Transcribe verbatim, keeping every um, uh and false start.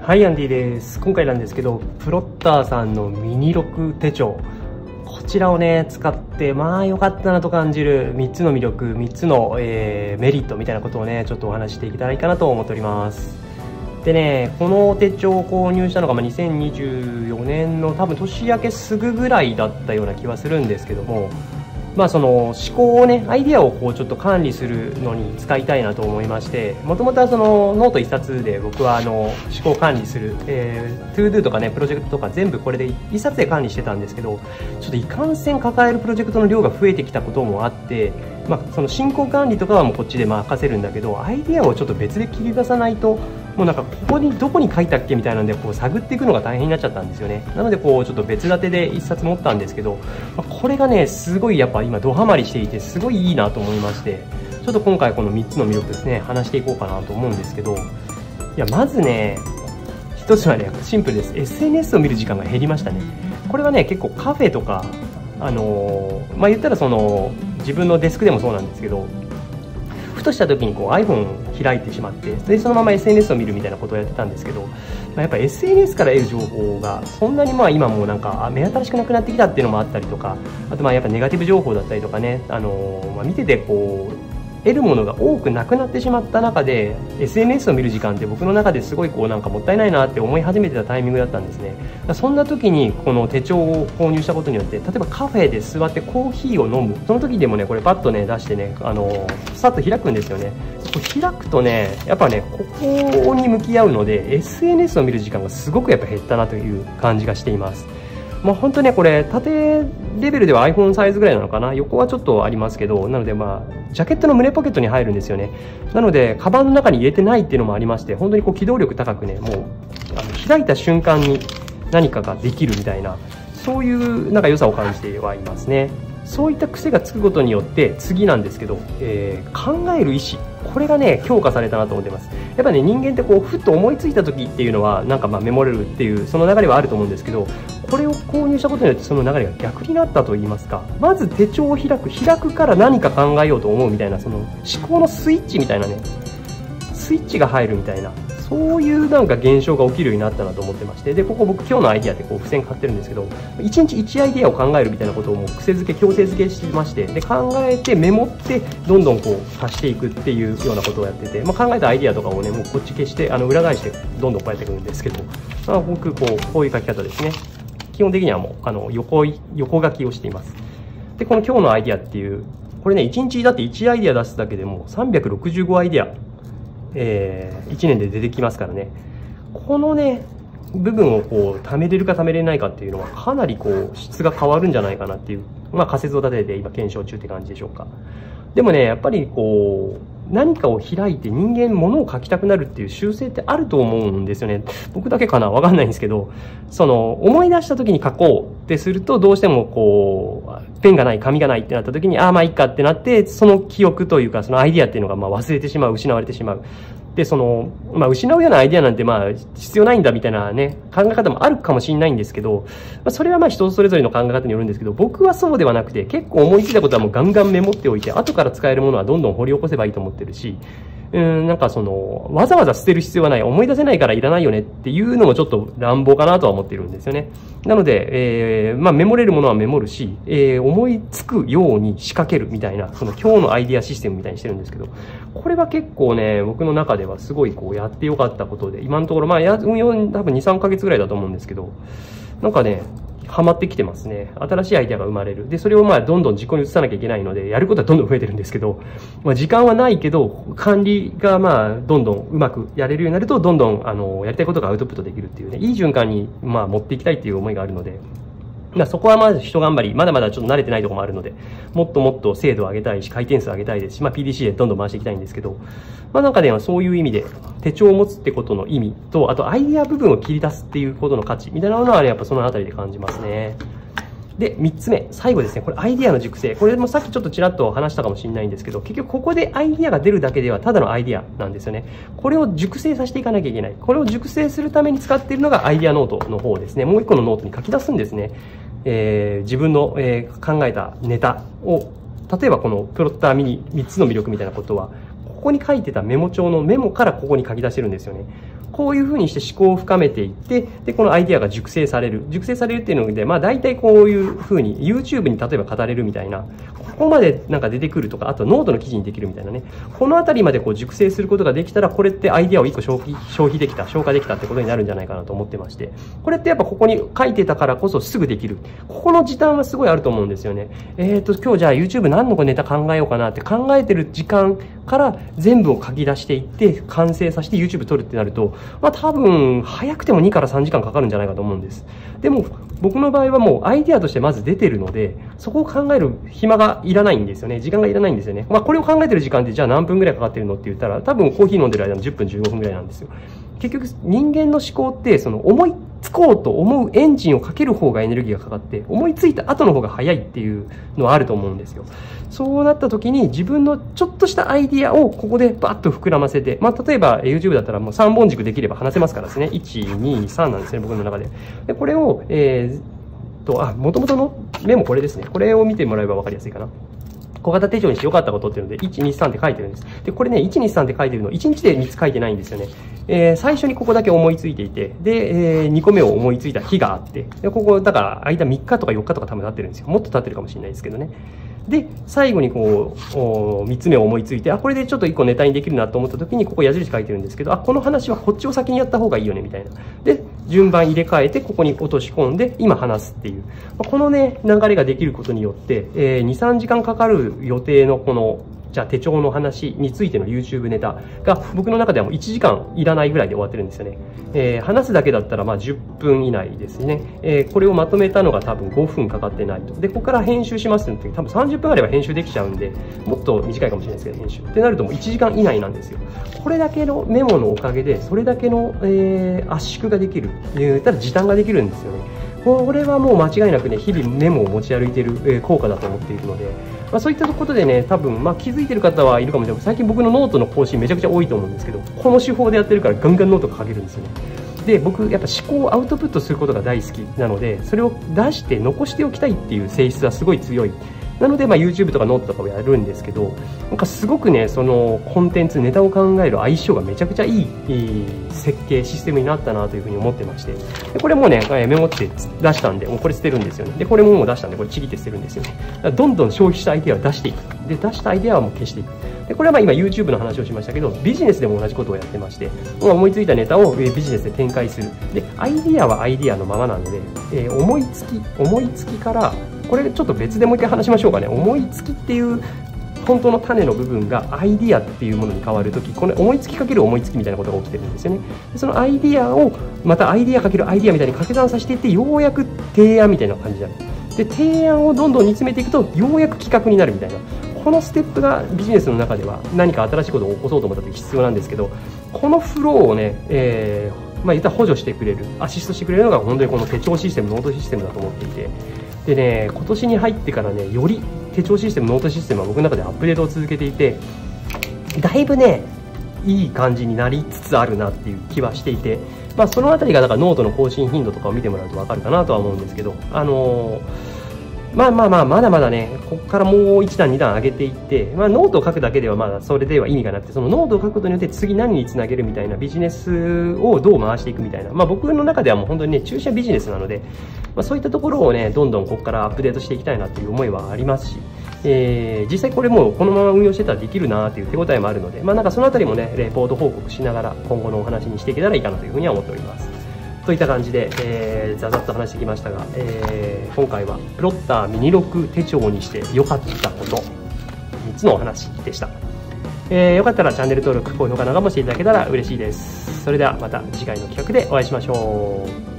はい、アンディです。今回なんですけど、プロッターさんのミニ録手帳。こちらをね、使って、まあ良かったなと感じるみっつの魅力、みっつの、えー、メリットみたいなことをね、ちょっとお話していけたらいいかなと思っております。でね、この手帳を購入したのが、まあ、にせんにじゅうよねんの多分年明けすぐぐらいだったような気はするんですけども、まあその思考をね、アイディアをこうちょっと管理するのに使いたいなと思いまして、もともとはそのノート一冊で僕はあの思考を管理する、えー、トゥードゥとかね、プロジェクトとか全部これで一冊で管理してたんですけど、ちょっといかんせん抱えるプロジェクトの量が増えてきたこともあって、まあその進行管理とかはもうこっちで任せるんだけど、アイディアをちょっと別で切り出さないと、もうなんかここにどこに書いたっけみたいなのでこう探っていくのが大変になっちゃったんですよね。なのでこうちょっと別立てで一冊持ったんですけど、これがねすごいやっぱ今ドハマりしていてすごいいいなと思いまして、ちょっと今回このみっつの魅力ですね話していこうかなと思うんですけど、いやまずね一つはねシンプルです。 エスエヌエス を見る時間が減りましたね。これはね結構カフェとかあのー、まあ言ったらその自分のデスクでもそうなんですけど、ふとした時にこう iPhone 開いてしまって、でそのまま エスエヌエス を見るみたいなことをやってたんですけど、まあ、やっぱ エスエヌエス から得る情報がそんなにまあ今もなんか目新しくなくなってきたっていうのもあったりとか、あとまあやっぱネガティブ情報だったりとかね、あのーまあ、見ててこう得るものが多くなくなってしまった中で エスエヌエス を見る時間って僕の中ですごいこうなんかもったいないなって思い始めてたタイミングだったんですね。そんな時にこの手帳を購入したことによって、例えばカフェで座ってコーヒーを飲む、その時でもねこれパッとね出してね、あのさっと開くんですよね。これ開くとねやっぱねここに向き合うので エスエヌエス を見る時間がすごくやっぱ減ったなという感じがしています。まあ、本当ねこれ縦レベルでは iPhone サイズぐらいなのかな、横はちょっとありますけど、なのでまあジャケットの胸ポケットに入るんですよね。なのでカバンの中に入れてないっていうのもありまして、本当にこう機動力高くね、もうあの開いた瞬間に何かができるみたいな、そういうなんか良さを感じてはいますね。そういった癖がつくことによって次なんですけど、えー、考える意思、これがね強化されたなと思ってます。やっぱね人間ってこうふっと思いついた時っていうのはなんかまあメモれるっていうその流れはあると思うんですけど、これを購入したことによってその流れが逆になったと言いますか、まず手帳を開く開くから何か考えようと思うみたいな、その思考のスイッチみたいなね、スイッチが入るみたいな、そういうなんか現象が起きるようになったなと思ってまして、でここ僕今日のアイディアってこう付箋買ってるんですけど、いちにちいちアイディアを考えるみたいなことをもう癖づけ強制づけしてまして、で考えてメモってどんどんこう足していくっていうようなことをやってて、まあ、考えたアイディアとかをねもうこっち消してあの裏返してどんどんこうやっていくんですけど、まあ、僕こうこういう書き方ですね。基本的にはもうあの 横, 横書きをしています。でこの今日のアイディアっていうこれねいちにちだっていちアイディア出すだけでもさんびゃくろくじゅうごアイディア、えー、いちねんで出てきますからね。このね部分をこう貯めれるか貯めれないかっていうのはかなりこう質が変わるんじゃないかなっていう、まあ、仮説を立てて今検証中って感じでしょうか。でもねやっぱりこう何かを開いて人間物を書きたくなるっていう習性ってあると思うんですよね。僕だけかなわかんないんですけど、その思い出した時に書こうってするとどうしてもこうペンがない紙がないってなった時にああまあいいかってなって、その記憶というかそのアイディアっていうのがまあ忘れてしまう、失われてしまう。でそのまあ失うようなアイディアなんてまあ必要ないんだみたいなね考え方もあるかもしれないんですけど、まあ、それはまあ人それぞれの考え方によるんですけど、僕はそうではなくて結構思いついたことはもうガンガンメモっておいて後から使えるものはどんどん掘り起こせばいいと思ってるし、うんなんかそのわざわざ捨てる必要はない、思い出せないからいらないよねっていうのもちょっと乱暴かなとは思っているんですよね。なので、えー、まあメモれるものはメモるし、えー、思いつくように仕掛けるみたいな、その今日のアイディアシステムみたいにしてるんですけど、これは結構ね僕の中ではすごいこうやってよかったことで、今のところまあや運用多分にさんかげつぐらいだと思うんですけど、なんかねハマってきてますね。新しいアイデアが生まれる。で、それをまあどんどん実行に移さなきゃいけないので、やることはどんどん増えてるんですけど、まあ時間はないけど、管理がまあどんどんうまくやれるようになると、どんどんあの、やりたいことがアウトプットできるっていうね、いい循環にまあ持っていきたいっていう思いがあるので、まあそこはまず人頑張り、まだまだちょっと慣れてないところもあるので、もっともっと精度を上げたいし、回転数上げたいですし、まあ ピーディーシー でどんどん回していきたいんですけど、まあなんかね、そういう意味で、手帳を持つってことの意味と、あとアイデア部分を切り出すっていうことの価値みたいなものはね、やっぱそのあたりで感じますね。で、みっつめ、最後ですね。これアイディアの熟成。これもさっきちょっとちらっと話したかもしれないんですけど、結局ここでアイディアが出るだけではただのアイディアなんですよね。これを熟成させていかなきゃいけない。これを熟成するために使っているのがアイディアノートの方ですね。もう一個のノートに書き出すんですね。えー、自分の、えー、考えたネタを、例えばこのプロッターミニみっつの魅力みたいなことは、 こに書いてたメモ帳のメモからここに書き出してるんですよね。こういうふうにして思考を深めていって、で、このアイディアが熟成される。熟成されるっていうので、まあ大体こういうふうに YouTube に例えば語れるみたいな、ここまでなんか出てくるとか、あとノートの記事にできるみたいなね。このあたりまでこう熟成することができたら、これってアイディアをいっこ消費、消費できた、消化できたってことになるんじゃないかなと思ってまして。これってやっぱここに書いてたからこそすぐできる。ここの時短はすごいあると思うんですよね。えっと、今日じゃあ YouTube 何のネタ考えようかなって考えてる時間から全部を書き出していって、完成させて YouTube 撮るってなると、まあ多分、早くてもにからさんじかんかかるんじゃないかと思うんです。でも、僕の場合はもうアイデアとしてまず出てるので、そこを考える暇がいらないんですよね。時間がいらないんですよね。まあこれを考えてる時間ってじゃあ何分ぐらいかかってるのって言ったら、多分コーヒー飲んでる間のじゅっぷんじゅうごふんぐらいなんですよ。結局、人間の思考って、その思いつこうと思うエンジンをかける方がエネルギーがかかって、思いついた後の方が早いっていうのはあると思うんですよ。そうなった時に自分のちょっとしたアイディアをここでバッと膨らませて、まあ例えば YouTube だったらもうさんぼん軸できれば話せますからですね。いち、に、さんなんですね、僕の中で。で、これを、えー、と、あ、元々のメモこれですね。これを見てもらえばわかりやすいかな。小型手帳にして良かったことっていうので、いち、に、さんって書いてるんです。で、これね、いち、に、さんって書いてるの、いちにちでみっつ書いてないんですよね。えー、最初にここだけ思いついていて、で、えー、にこめを思いついた日があって、で、ここ、だから、間みっかとかよっかとか多分経ってるんですよ。もっと経ってるかもしれないですけどね。で、最後にこう、みっつめを思いついて、あ、これでちょっといっこネタにできるなと思った時に、ここ矢印書いてるんですけど、あ、この話はこっちを先にやった方がいいよね、みたいな。で、順番入れ替えて、ここに落とし込んで、今話すっていう。このね、流れができることによって、えー、に、さんじかんかかる予定のこの、じゃあ手帳の話についての YouTube ネタが僕の中ではもういちじかんいらないぐらいで終わってるんですよね。えー、話すだけだったらまあじゅっぷん以内ですね。えー、これをまとめたのが多分ごふんかかってないと。で、ここから編集しますって多分さんじゅっぷんあれば編集できちゃうんで、もっと短いかもしれないですけど、編集。ってなるともういちじかん以内なんですよ。これだけのメモのおかげで、それだけの、えー、圧縮ができる。言ったら時短ができるんですよね。これはもう間違いなくね、日々メモを持ち歩いている、えー、効果だと思っているので、まあ、そういったことでね、多分、まあ、気づいてる方はいるかもしれない。最近僕のノートの更新めちゃくちゃ多いと思うんですけど、この手法でやってるからガンガンノートが書けるんですよね。で、僕、やっぱ思考をアウトプットすることが大好きなので、それを出して残しておきたいっていう性質はすごい強い。なので、まあ、YouTube とかノートとかをやるんですけど、なんかすごくね、そのコンテンツ、ネタを考える相性がめちゃくちゃいい、いい設計、システムになったなというふうに思ってまして、でこれもね、メモって出したんで、もうこれ捨てるんですよね。で、これももう出したんで、これちぎって捨てるんですよね。だからどんどん消費したアイデアを出していく。で、出したアイデアはもう消していく。で、これはまあ今 YouTube の話をしましたけど、ビジネスでも同じことをやってまして、思いついたネタをビジネスで展開する。で、アイディアはアイディアのままなので、えー、思いつき、思いつきから、これちょっと別でもう一回話しましょうかね。思いつきっていう本当の種の部分がアイディアっていうものに変わるとき、この思いつきかける思いつきみたいなことが起きてるんですよね。でそのアイディアをまたアイディアかけるアイディアみたいに掛け算させていって、ようやく提案みたいな感じになる。で、提案をどんどん煮詰めていくと、ようやく企画になるみたいな。このステップがビジネスの中では何か新しいことを起こそうと思った時必要なんですけど、このフローをね、えー、まあ言ったら補助してくれる、アシストしてくれるのが本当にこの手帳システム、ノートシステムだと思っていて、でね、今年に入ってからね、より手帳システム、ノートシステムは僕の中でアップデートを続けていて、だいぶね、いい感じになりつつあるなっていう気はしていて、まあそのあたりがだからノートの更新頻度とかを見てもらうとわかるかなとは思うんですけど、あのー、まあまあまあ、まだまだね、ここからもういち段に段上げていって、まあノートを書くだけではまだそれでは意味がなくて、そのノートを書くことによって次何につなげるみたいなビジネスをどう回していくみたいな、まあ僕の中ではもう本当にね、駐車ビジネスなので、まあそういったところをね、どんどんここからアップデートしていきたいなという思いはありますし、えー、実際これもうこのまま運用してたらできるなという手応えもあるので、まあなんかそのあたりもね、レポート報告しながら今後のお話にしていけたらいいかなというふうには思っております。といった感じで、えー、ざざっと話してきましたが、えー、今回はプロッターミニ録手帳にして良かったことみっつのお話でした。えー、よかったらチャンネル登録、高評価などもしていただけたら嬉しいです。それではまた次回の企画でお会いしましょう。